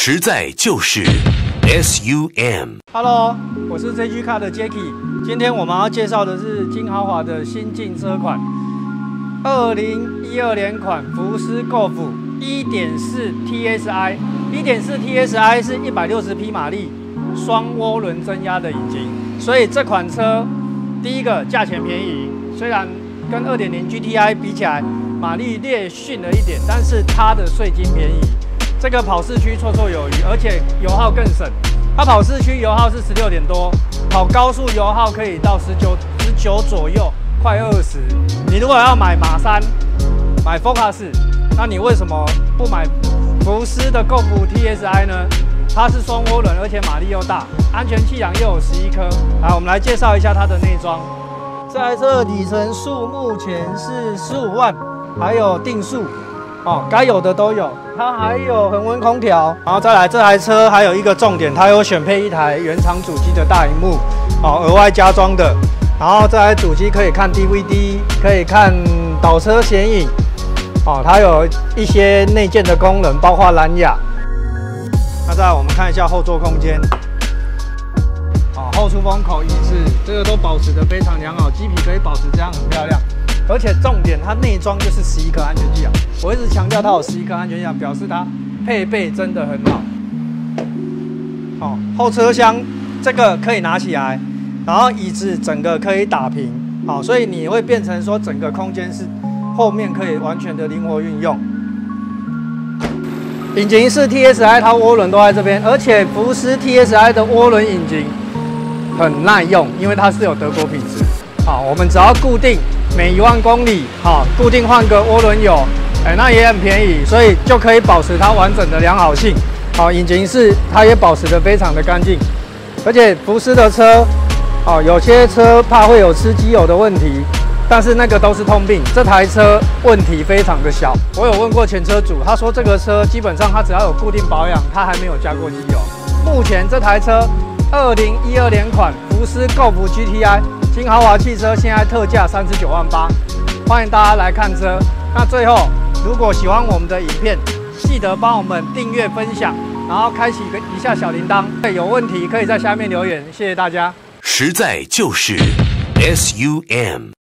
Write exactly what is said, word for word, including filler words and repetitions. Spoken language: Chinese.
实在就是 S U M。Hello， 我是 J G Car 的 Jacky。今天我们要介绍的是金豪华的新进车款，二零一二年款福斯 Golf 一点四 T S I。一点四 T S I 是一百六十匹马力，双涡轮增压的引擎，所以这款车第一个价钱便宜，虽然跟 二点零 G T I 比起来，马力略逊了一点，但是它的税金便宜。这个跑市区绰绰有余，而且油耗更省。它跑市区油耗是十六点多，跑高速油耗可以到十九、十九左右，快二十。你如果要买马三、买 Focus， 那你为什么不买福斯的 Golf T S I 呢？它是双涡轮，而且马力又大，安全气囊又有十一颗。来，我们来介绍一下它的内装。这台车的里程数目前是十五万，还有定速。哦，该有的都有，它还有恒温空调，然后再来这台车还有一个重点，它有选配一台原厂主机的大萤幕，哦，额外加装的。然后这台主机可以看 D V D， 可以看倒车显影，哦，它有一些内建的功能，包括蓝牙。那再来我们看一下后座空间，哦，后出风口、椅子，这个都保持得非常良好，机皮可以保持这样很漂亮。而且重点，它内装就是十一颗安全气囊。我一直强调它有十一颗安全气囊，表示它配备真的很好。哦，后车厢这个可以拿起来，然后椅子整个可以打平，好，所以你会变成说整个空间是后面可以完全的灵活运用。引擎是 T S I， 它涡轮都在这边，而且福斯 T S I 的涡轮引擎很耐用，因为它是有德国品质。好，我们只要固定。每一万公里，好，固定换个涡轮油，哎，那也很便宜，所以就可以保持它完整的良好性。好，引擎室它也保持得非常的干净，而且福斯的车，哦，有些车怕会有吃机油的问题，但是那个都是通病，这台车问题非常的小。我有问过前车主，他说这个车基本上他只要有固定保养，他还没有加过机油。目前这台车二零一二年款福斯 Golf G T I。金豪华汽车现在特价三十九万八，欢迎大家来看车。那最后，如果喜欢我们的影片，记得帮我们订阅、分享，然后开启一下小铃铛。有问题可以在下面留言，谢谢大家。 实在就是 S U M。